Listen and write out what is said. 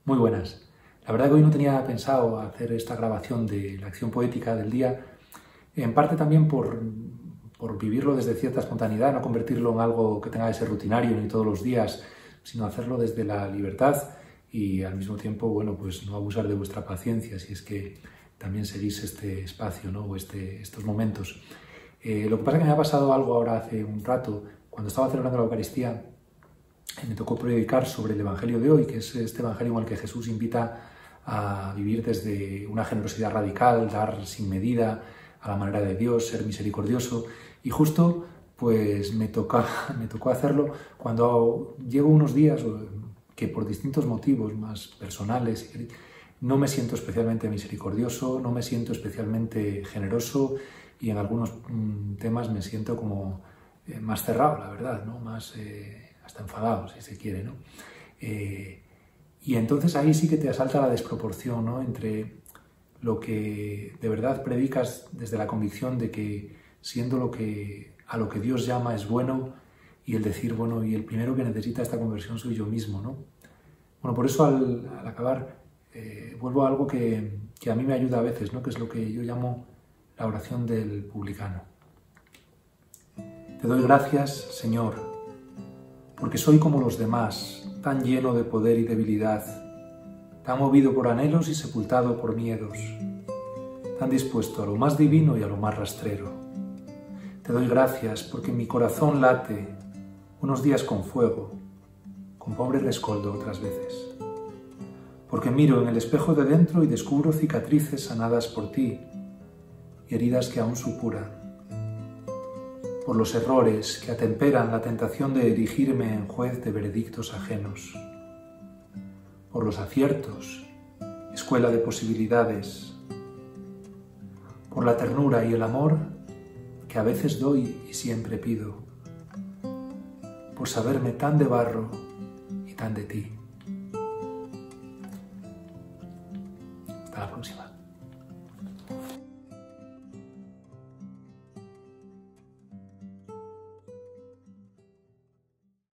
Muy buenas. La verdad que hoy no tenía pensado hacer esta grabación de la acción poética del día, en parte también por vivirlo desde cierta espontaneidad, no convertirlo en algo que tenga que ser rutinario ni todos los días, sino hacerlo desde la libertad y al mismo tiempo, bueno, pues no abusar de vuestra paciencia si es que también seguís este espacio, ¿no? O estos momentos. Lo que pasa es que me ha pasado algo ahora hace un rato, cuando estaba celebrando la Eucaristía. Me tocó predicar sobre el Evangelio de hoy, que es este Evangelio en el que Jesús invita a vivir desde una generosidad radical, dar sin medida a la manera de Dios, ser misericordioso. Y justo pues me tocó hacerlo cuando llevo unos días que por distintos motivos más personales no me siento especialmente misericordioso, no me siento especialmente generoso y en algunos temas me siento como más cerrado, la verdad, ¿no? Más hasta enfadado, si se quiere, ¿no? Y entonces ahí sí que te asalta la desproporción, ¿no? Entre lo que de verdad predicas desde la convicción de que siendo a lo que Dios llama es bueno, y el decir, bueno, y el primero que necesita esta conversión soy yo mismo, ¿no? Bueno, por eso al acabar vuelvo a algo que a mí me ayuda a veces, ¿no? Que es lo que yo llamo la oración del publicano. Te doy gracias, Señor, porque soy como los demás, tan lleno de poder y debilidad, tan movido por anhelos y sepultado por miedos, tan dispuesto a lo más divino y a lo más rastrero. Te doy gracias porque mi corazón late, unos días con fuego, con pobre rescoldo otras veces. Porque miro en el espejo de dentro y descubro cicatrices sanadas por ti y heridas que aún supuran. Por los errores que atemperan la tentación de erigirme en juez de veredictos ajenos. Por los aciertos, escuela de posibilidades. Por la ternura y el amor que a veces doy y siempre pido. Por saberme tan de barro y tan de ti. Hasta la próxima.